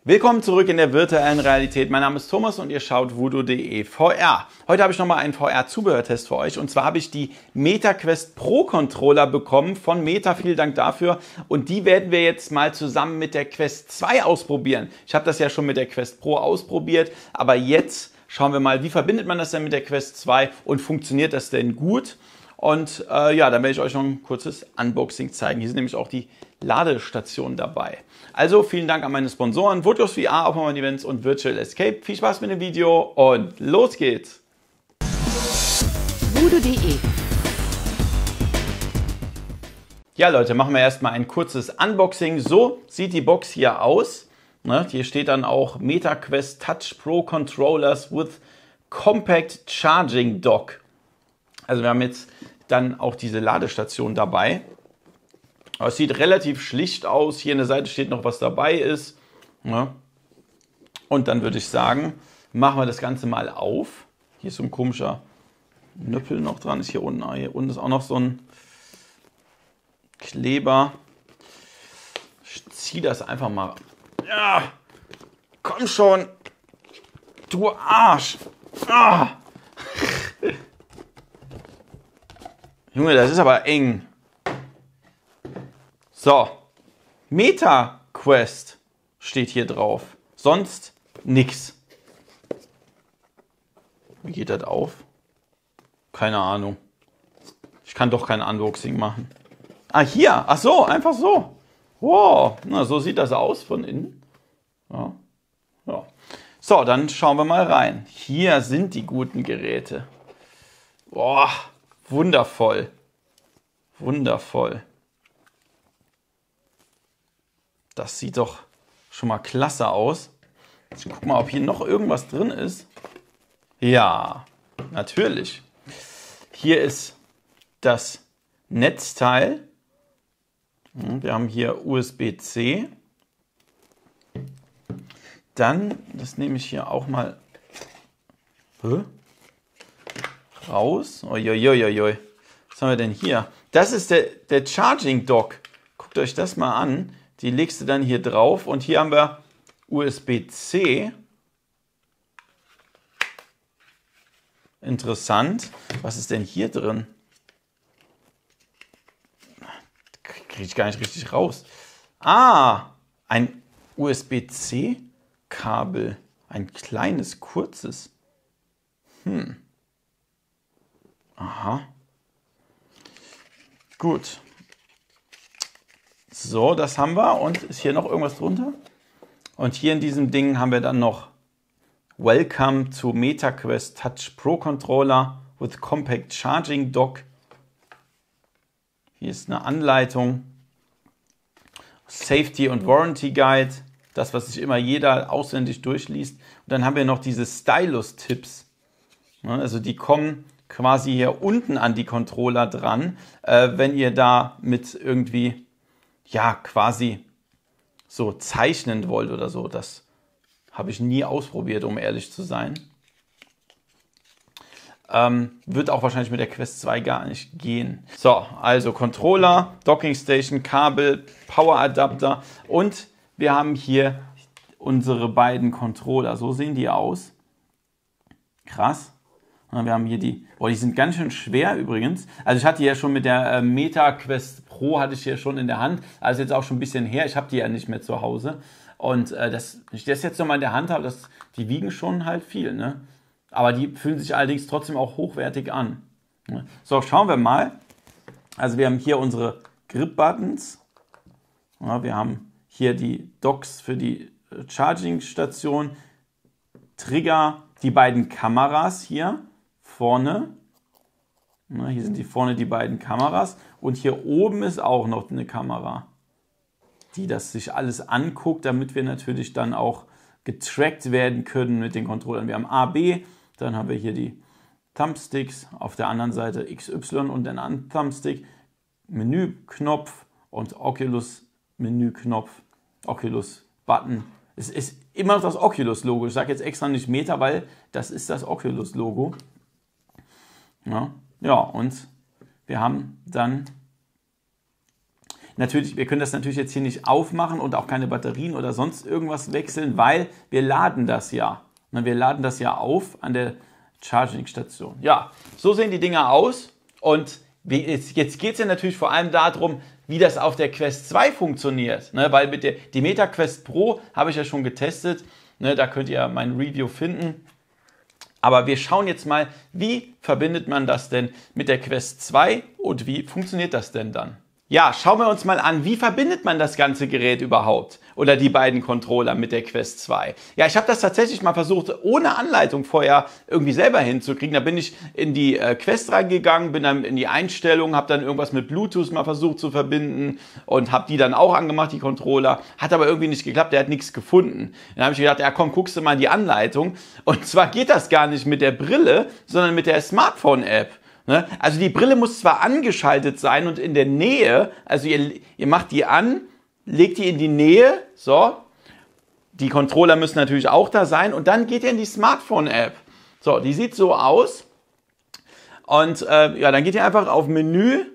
Willkommen zurück in der virtuellen Realität. Mein Name ist Thomas und ihr schaut voodoo.de VR. Heute habe ich nochmal einen VR-Zubehörtest für euch und zwar habe ich die MetaQuest Pro Controller bekommen von Meta. Vielen Dank dafür und die werden wir jetzt mal zusammen mit der Quest 2 ausprobieren. Ich habe das ja schon mit der Quest Pro ausprobiert, aber jetzt schauen wir mal, wie verbindet man das denn mit der Quest 2 und funktioniert das denn gut? Und ja, dann werde ich euch noch ein kurzes Unboxing zeigen. Hier sind nämlich auch die Ladestationen dabei. Also vielen Dank an meine Sponsoren, Voodoo VR, auch Moment Events und Virtual Escape. Viel Spaß mit dem Video und los geht's! voodoo.de. Ja Leute, machen wir erstmal ein kurzes Unboxing. So sieht die Box hier aus. Hier steht dann auch MetaQuest Touch Pro Controllers with Compact Charging Dock. Also wir haben jetzt dann auch diese Ladestation dabei. Aber es sieht relativ schlicht aus. Hier an der Seite steht noch, was dabei ist. Und dann würde ich sagen, machen wir das Ganze mal auf. Hier ist so ein komischer Nöppel noch dran. Ist hier unten. Hier unten ist auch noch so ein Kleber. Ich ziehe das einfach mal. Ja, komm schon. Du Arsch. Ah. Junge, das ist aber eng. So, MetaQuest steht hier drauf. Sonst nix. Wie geht das auf? Keine Ahnung. Ich kann doch kein Unboxing machen. Ah, hier. Ach so, einfach so. Wow, na, so sieht das aus von innen. Ja. Ja. So, dann schauen wir mal rein. Hier sind die guten Geräte. Boah, wundervoll. Wundervoll. Das sieht doch schon mal klasse aus. Ich guck mal, ob hier noch irgendwas drin ist. Ja, natürlich. Hier ist das Netzteil. Wir haben hier USB-C. Dann, das nehme ich hier auch mal raus. Uiuiuiui. Was haben wir denn hier? Das ist der Charging Dock. Guckt euch das mal an. Die legst du dann hier drauf und hier haben wir USB-C. Interessant. Was ist denn hier drin? Kriege ich gar nicht richtig raus. Ah, ein USB-C-Kabel. Ein kleines, kurzes. Aha. Gut. So, das haben wir. Und ist hier noch irgendwas drunter? Und hier in diesem Ding haben wir dann noch Welcome to MetaQuest Touch Pro Controller with Compact Charging Dock. Hier ist eine Anleitung. Safety und Warranty Guide. Das, was sich immer jeder auswendig durchliest. Und dann haben wir noch diese Stylus-Tipps. Also die kommen quasi hier unten an die Controller dran, wenn ihr da mit irgendwie ja, quasi so zeichnen wollt oder so. Das habe ich nie ausprobiert, um ehrlich zu sein. Wird auch wahrscheinlich mit der Quest 2 gar nicht gehen. So, also Controller, Docking Station, Kabel, Power Adapter und wir haben hier unsere beiden Controller. So sehen die aus. Krass. Wir haben hier die sind ganz schön schwer übrigens. Also ich hatte ja schon mit der MetaQuest Pro, hatte ich hier schon in der Hand. Also jetzt auch schon ein bisschen her. Ich habe die ja nicht mehr zu Hause. Und wenn ich das jetzt nochmal in der Hand habe, die wiegen schon halt viel. Ne? Aber die fühlen sich allerdings trotzdem auch hochwertig an. So, schauen wir mal. Also wir haben hier unsere Grip-Buttons. Ja, wir haben hier die Docks für die Charging-Station. Trigger, die beiden Kameras hier. Vorne. Hier sind die beiden Kameras. Und hier oben ist auch noch eine Kamera, die das sich alles anguckt, damit wir natürlich dann auch getrackt werden können mit den Controllern. Wir haben A, B, dann haben wir hier die Thumbsticks, auf der anderen Seite XY und den anderen Thumbstick, Menüknopf und Oculus-Menüknopf, Oculus-Button. Es ist immer noch das Oculus-Logo. Ich sage jetzt extra nicht Meta, weil das ist das Oculus-Logo. Ja, und wir haben dann Natürlich, wir können das natürlich jetzt hier nicht aufmachen und auch keine Batterien oder sonst irgendwas wechseln, weil wir laden das ja. Wir laden das ja auf an der Charging-Station. Ja, so sehen die Dinger aus. Und jetzt geht es ja natürlich vor allem darum, wie das auf der Quest 2 funktioniert. Ne? Weil die Meta Quest Pro habe ich ja schon getestet. Ne? Da könnt ihr mein Review finden. Aber wir schauen jetzt mal, wie verbindet man das denn mit der Quest 2 und wie funktioniert das denn dann? Ja, schauen wir uns mal an, wie verbindet man das ganze Gerät überhaupt oder die beiden Controller mit der Quest 2. Ja, ich habe das tatsächlich mal versucht, ohne Anleitung vorher irgendwie selber hinzukriegen. Da bin ich in die Quest reingegangen, bin dann in die Einstellungen, habe dann irgendwas mit Bluetooth mal versucht zu verbinden und habe die dann auch angemacht, die Controller. Hat aber irgendwie nicht geklappt, der hat nichts gefunden. Dann habe ich gedacht, ja komm, guckst du mal in die Anleitung. Und zwar geht das gar nicht mit der Brille, sondern mit der Smartphone-App. Also die Brille muss zwar angeschaltet sein und in der Nähe, also ihr macht die an, legt die in die Nähe, so, die Controller müssen natürlich auch da sein und dann geht ihr in die Smartphone-App. So, die sieht so aus und ja, dann geht ihr einfach auf Menü,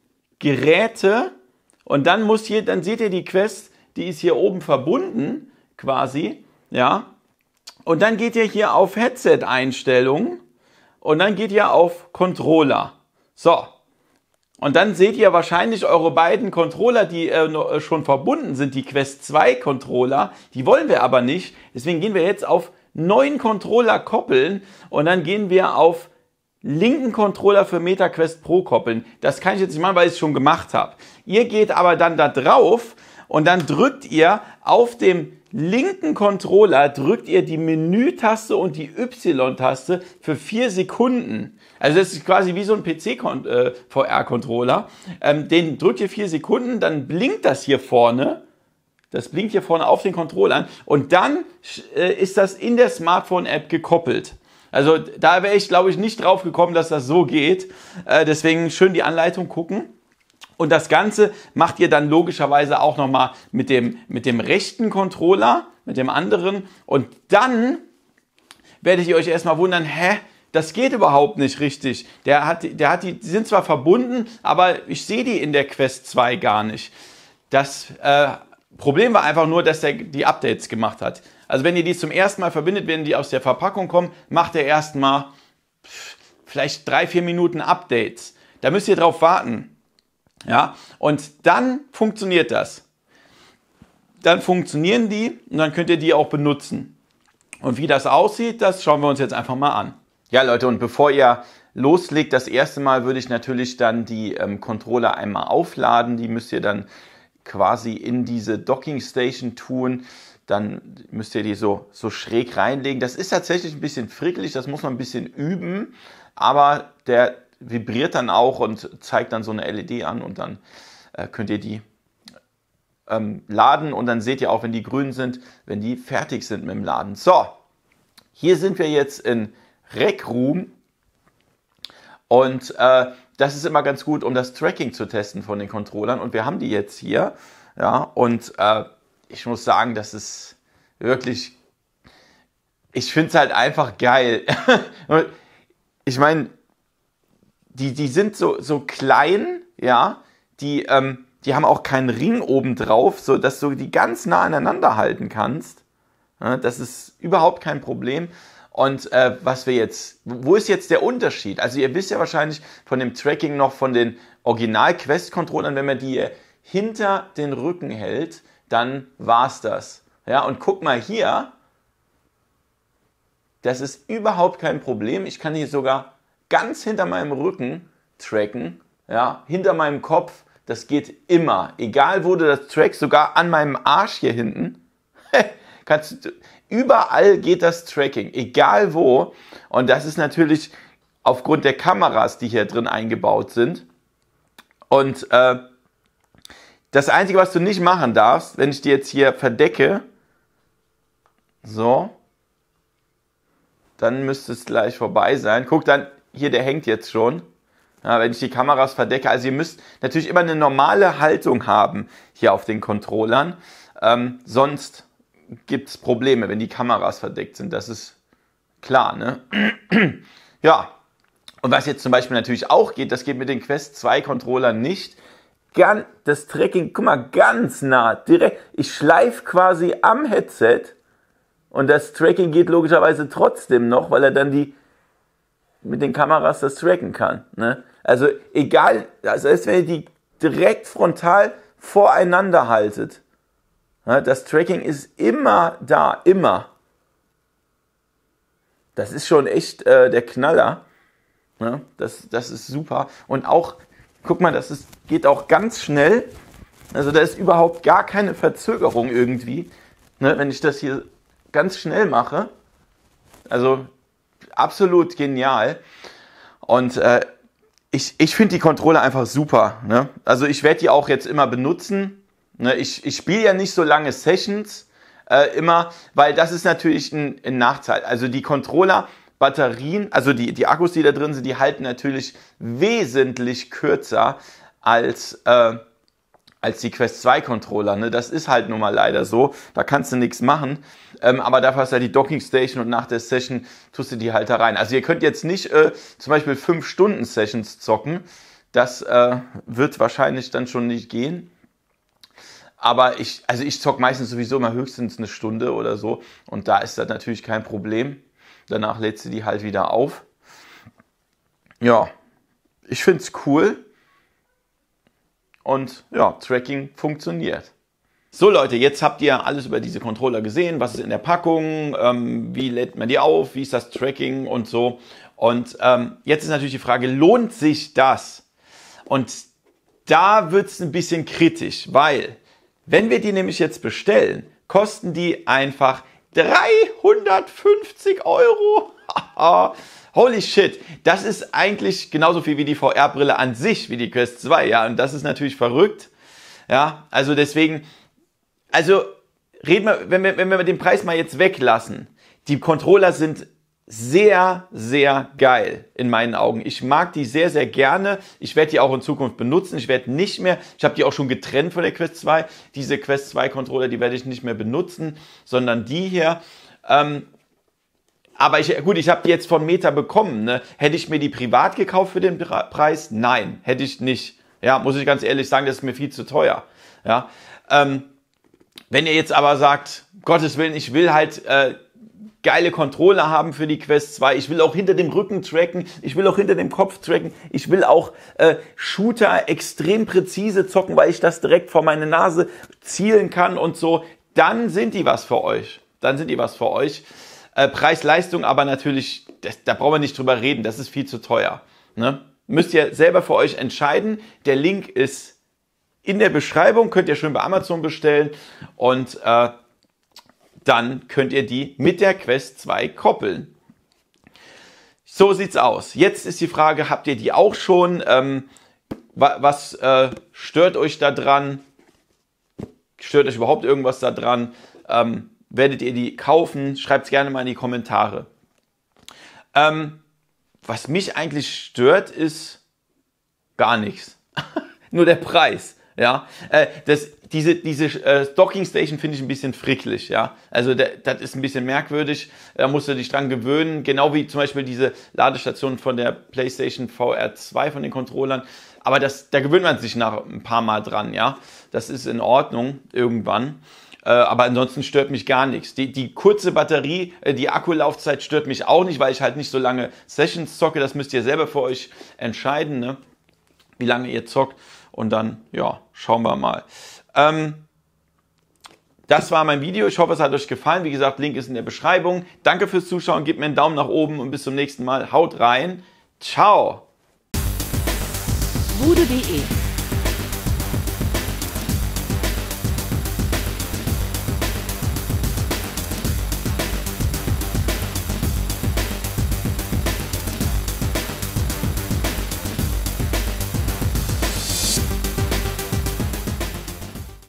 Geräte und dann seht ihr die Quest, die ist hier oben verbunden, quasi, ja, und dann geht ihr hier auf Headset-Einstellungen. Und dann geht ihr auf Controller. So. Und dann seht ihr wahrscheinlich eure beiden Controller, die schon verbunden sind, die Quest 2 Controller. Die wollen wir aber nicht. Deswegen gehen wir jetzt auf neuen Controller koppeln. Und dann gehen wir auf linken Controller für Meta Quest Pro koppeln. Das kann ich jetzt nicht machen, weil ich es schon gemacht habe. Ihr geht aber dann da drauf und dann drückt ihr auf dem linken Controller drückt ihr die Menü-Taste und die Y-Taste für 4 Sekunden. Also das ist quasi wie so ein PC-VR-Controller. Den drückt ihr 4 Sekunden, dann blinkt das hier vorne. Das blinkt hier vorne auf den Controllern und dann ist das in der Smartphone-App gekoppelt. Also da wäre ich, glaube ich, nicht drauf gekommen, dass das so geht. Deswegen schön die Anleitung gucken. Und das Ganze macht ihr dann logischerweise auch nochmal mit dem rechten Controller, mit dem anderen. Und dann werdet ihr euch erstmal wundern, das geht überhaupt nicht richtig. Die sind zwar verbunden, aber ich sehe die in der Quest 2 gar nicht. Das Problem war einfach nur, dass der die Updates gemacht hat. Also wenn ihr die zum ersten Mal verbindet, wenn die aus der Verpackung kommen, macht er erstmal vielleicht 3-4 Minuten Updates. Da müsst ihr drauf warten. Ja, und dann funktioniert das. Dann funktionieren die und dann könnt ihr die auch benutzen. Und wie das aussieht, das schauen wir uns jetzt einfach mal an. Ja, Leute, und bevor ihr loslegt, das erste Mal würde ich natürlich dann die Controller einmal aufladen. Die müsst ihr dann quasi in diese Docking Station tun. Dann müsst ihr die so schräg reinlegen. Das ist tatsächlich ein bisschen frickelig, das muss man ein bisschen üben. Aber der vibriert dann auch und zeigt dann so eine LED an und dann könnt ihr die laden und dann seht ihr auch, wenn die grün sind, wenn die fertig sind mit dem Laden. So, hier sind wir jetzt in Rec Room und das ist immer ganz gut, um das Tracking zu testen von den Controllern und wir haben die jetzt hier, ja, und ich muss sagen, das ist wirklich, ich finde es halt einfach geil. Ich meine, die sind so klein, ja, die haben auch keinen Ring oben drauf, so dass du die ganz nah aneinander halten kannst. Ja, das ist überhaupt kein Problem. Und wo ist jetzt der Unterschied? Also ihr wisst ja wahrscheinlich von dem Tracking noch von den Original-Quest-Controllern, wenn man die hinter den Rücken hält, dann war's das. Ja, und guck mal hier, das ist überhaupt kein Problem. Ich kann hier sogar ganz hinter meinem Rücken tracken, ja, hinter meinem Kopf, das geht immer. Egal wo du das trackst, sogar an meinem Arsch hier hinten, überall geht das Tracking, egal wo. Und das ist natürlich aufgrund der Kameras, die hier drin eingebaut sind. Und das Einzige, was du nicht machen darfst, wenn ich die jetzt hier verdecke, so, dann müsste es gleich vorbei sein. Guck dann, hier, der hängt jetzt schon. Ja, wenn ich die Kameras verdecke. Also ihr müsst natürlich immer eine normale Haltung haben hier auf den Controllern. Sonst gibt es Probleme, wenn die Kameras verdeckt sind. Das ist klar, ne? Ja. Und was jetzt zum Beispiel natürlich auch geht, das geht mit den Quest 2 Controllern nicht, das Tracking, guck mal, ganz nah, direkt. Ich schleife quasi am Headset und das Tracking geht logischerweise trotzdem noch, weil er dann mit den Kameras das tracken kann. Ne? Also egal, also selbst wenn ihr die direkt frontal voreinander haltet, ne, das Tracking ist immer da, immer. Das ist schon echt der Knaller. Ne? Das ist super. Und auch, guck mal, geht auch ganz schnell. Also da ist überhaupt gar keine Verzögerung irgendwie. Ne? Wenn ich das hier ganz schnell mache. Also absolut genial. Und ich finde die Controller einfach super. Ne? Also ich werde die auch jetzt immer benutzen. Ne? Ich spiele ja nicht so lange Sessions immer, weil das ist natürlich ein Nachteil. Also die Controller, Batterien, also die Akkus, die da drin sind, die halten natürlich wesentlich kürzer als die Quest 2 Controller. Ne? Das ist halt nun mal leider so. Da kannst du nichts machen. Aber dafür hast du ja die Docking Station und nach der Session tust du die halt da rein. Also ihr könnt jetzt nicht zum Beispiel 5 Stunden Sessions zocken. Das wird wahrscheinlich dann schon nicht gehen. Aber ich zocke meistens sowieso immer höchstens eine Stunde oder so. Und da ist das natürlich kein Problem. Danach lädst du die halt wieder auf. Ja, ich finde es cool. Und ja, Tracking funktioniert. So Leute, jetzt habt ihr alles über diese Controller gesehen. Was ist in der Packung? Wie lädt man die auf? Wie ist das Tracking und so? Und jetzt ist natürlich die Frage, lohnt sich das? Und da wird es ein bisschen kritisch, weil wenn wir die nämlich jetzt bestellen, kosten die einfach 350 €. Holy shit, das ist eigentlich genauso viel wie die VR-Brille an sich, wie die Quest 2, ja, und das ist natürlich verrückt, ja, also deswegen, also reden wir, wenn wir den Preis mal jetzt weglassen, die Controller sind sehr, sehr geil in meinen Augen. Ich mag die sehr, sehr gerne. Ich werde die auch in Zukunft benutzen. Ich werde nicht mehr, ich habe die auch schon getrennt von der Quest 2. Diese Quest 2 Controller, die werde ich nicht mehr benutzen, sondern die hier. Aber ich habe die jetzt von Meta bekommen. Ne? Hätte ich mir die privat gekauft für den Preis? Nein, hätte ich nicht. Ja, muss ich ganz ehrlich sagen, das ist mir viel zu teuer. Ja, wenn ihr jetzt aber sagt, Gottes Willen, ich will halt geile Controller haben für die Quest 2. Ich will auch hinter dem Rücken tracken. Ich will auch hinter dem Kopf tracken. Ich will auch Shooter extrem präzise zocken, weil ich das direkt vor meine Nase zielen kann und so. Dann sind die was für euch. Preis-Leistung aber natürlich, da brauchen wir nicht drüber reden. Das ist viel zu teuer. Ne? Müsst ihr selber für euch entscheiden. Der Link ist in der Beschreibung. Könnt ihr schön bei Amazon bestellen. Und dann könnt ihr die mit der Quest 2 koppeln. So sieht's aus. Jetzt ist die Frage, habt ihr die auch schon? Was stört euch da dran? Stört euch überhaupt irgendwas da dran? Werdet ihr die kaufen? Schreibt es gerne mal in die Kommentare. Was mich eigentlich stört, ist gar nichts. Nur der Preis. Ja, diese Docking Station finde ich ein bisschen fricklig, ja. Also das ist ein bisschen merkwürdig, da musst du dich dran gewöhnen, genau wie zum Beispiel diese Ladestation von der PlayStation VR 2 von den Controllern. Aber da gewöhnt man sich nach ein paar Mal dran, ja. Das ist in Ordnung irgendwann. Aber ansonsten stört mich gar nichts. Die kurze Batterie, die Akkulaufzeit stört mich auch nicht, weil ich halt nicht so lange Sessions zocke. Das müsst ihr selber für euch entscheiden, ne? Wie lange ihr zockt. Und dann, ja, schauen wir mal. Das war mein Video. Ich hoffe, es hat euch gefallen. Wie gesagt, Link ist in der Beschreibung. Danke fürs Zuschauen. Gebt mir einen Daumen nach oben und bis zum nächsten Mal. Haut rein. Ciao. Voodoo.de